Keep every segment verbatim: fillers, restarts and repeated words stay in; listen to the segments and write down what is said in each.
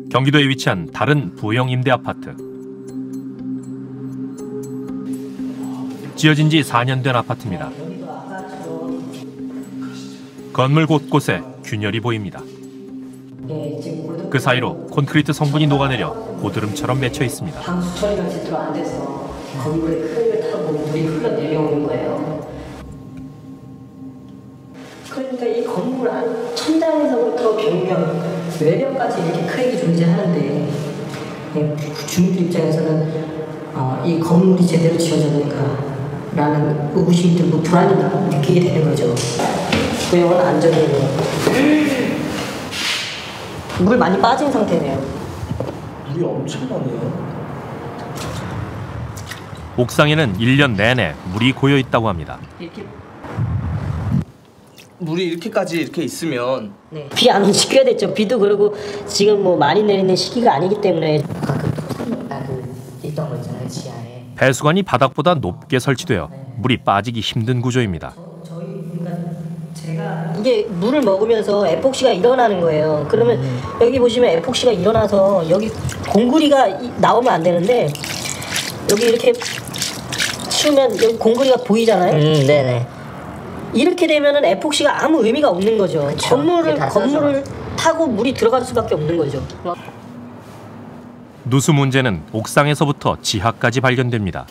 경기도에 위치한 다른 부영 임대 아파트. 지어진 지 사 년 된 아파트입니다. 건물 곳곳에 균열이 보입니다. 그 사이로 콘크리트 성분이 녹아내려 고드름처럼 맺혀 있습니다. 방수 처리가 제대로 안 돼서 건물에 크랙을 타고 물이 흘러내려오는 거예요. 그러니까 이 건물 안 천장에서부터 벽면, 외벽까지 이렇게 크랙이 존재하는데 주민들 입장에서는 어, 이 건물이 제대로 지어졌는가라는 의구심이 들고 불안을 느끼게 되는 거죠. 구형은 안전이에요. 물 많이 빠진 상태네요. 물이 엄청나네요. 옥상에는 일 년 내내 물이 고여 있다고 합니다. 이렇게 물이 이렇게까지 이렇게 있으면 네. 비 안 온 지 꽤 됐죠. 비도 그러고 지금 뭐 많이 내리는 시기가 아니기 때문에 아까 그 토산 나그 있던 거 있잖아요, 지하에. 배수관이 바닥보다 높게 설치되어 물이 빠지기 힘든 구조입니다. 저희 그러니까 제가 이게 물을 먹으면서 에폭시가 일어나는 거예요. 그러면 음. 여기 보시면 에폭시가 일어나서 여기 공구리가 나오면 안 되는데 여기 이렇게 치우면 여기 공구리가 보이잖아요. 음, 네네. 이렇게 되면은 에폭시가 아무 의미가 없는 거죠. 그쵸. 건물을 건물을 타고 물이 들어갈 수밖에 없는 거죠. 누수 문제는 옥상에서부터 지하까지 발견됩니다.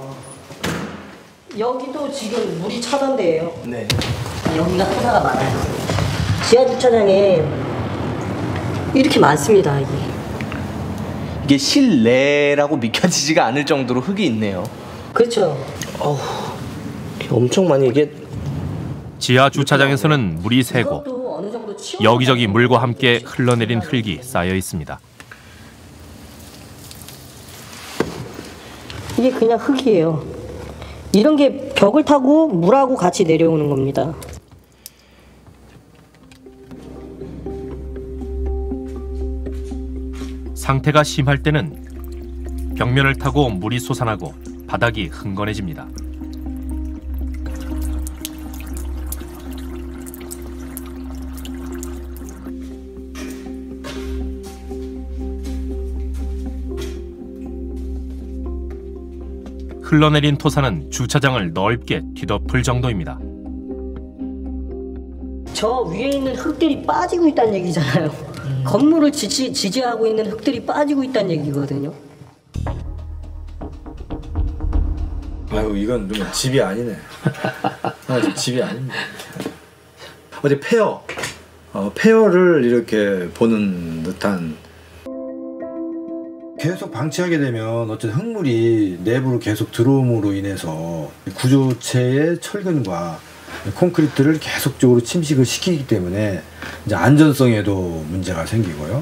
여기도 지금 물이 차던 데예요. 네. 여기가 토사가 많아요. 지하 주차장에 이렇게 많습니다. 이게. 이게 실내라고 믿겨지지가 않을 정도로 흙이 있네요. 그렇죠. 어우, 엄청 많이 이게. 지하 주차장에서는 물이 새고 여기저기 물과 함께 흘러내린 흙이 쌓여 있습니다. 이게 그냥 흙이에요. 이런 게 벽을 타고 물하고 같이 내려오는 겁니다. 상태가 심할 때는 벽면을 타고 물이 솟아나고 바닥이 흥건해집니다. 흘러내린 토사는 주차장을 넓게 뒤덮을 정도입니다. 저 위에 있는 흙들이 빠지고 있다는 얘기잖아요. 음. 건물을 지지, 지지하고 있는 흙들이 빠지고 있다는 얘기거든요. 아유, 이건 좀 집이 아니네. 아, 집이 아닙니다. 어제 폐허, 어, 폐허를 이렇게 보는 듯한. 계속 방치하게 되면 어쨌든 흙물이 내부로 계속 들어옴으로 인해서 구조체의 철근과 콘크리트를 계속적으로 침식을 시키기 때문에 이제 안전성에도 문제가 생기고요.